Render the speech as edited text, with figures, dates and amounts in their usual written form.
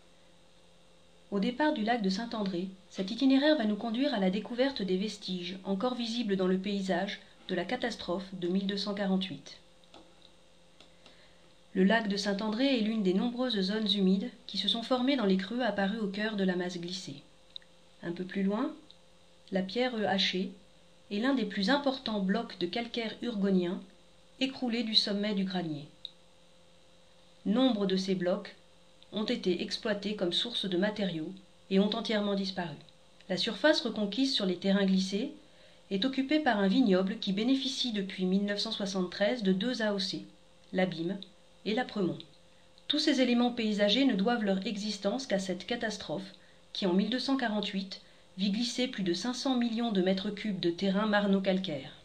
Au départ du lac de Saint-André, cet itinéraire va nous conduire à la découverte des vestiges, encore visibles dans le paysage, de la catastrophe de 1248. Le lac de Saint-André est l'une des nombreuses zones humides qui se sont formées dans les creux apparus au cœur de la masse glissée. Un peu plus loin, la pierre hachée est l'un des plus importants blocs de calcaire urgonien écroulés du sommet du granier. Nombre de ces blocs ont été exploités comme source de matériaux et ont entièrement disparu. La surface reconquise sur les terrains glissés est occupée par un vignoble qui bénéficie depuis 1973 de deux AOC, l'Abîme et l'Apremont. Tous ces éléments paysagers ne doivent leur existence qu'à cette catastrophe qui, en 1248, vit glisser plus de 500 millions de mètres cubes de terrain marno-calcaire.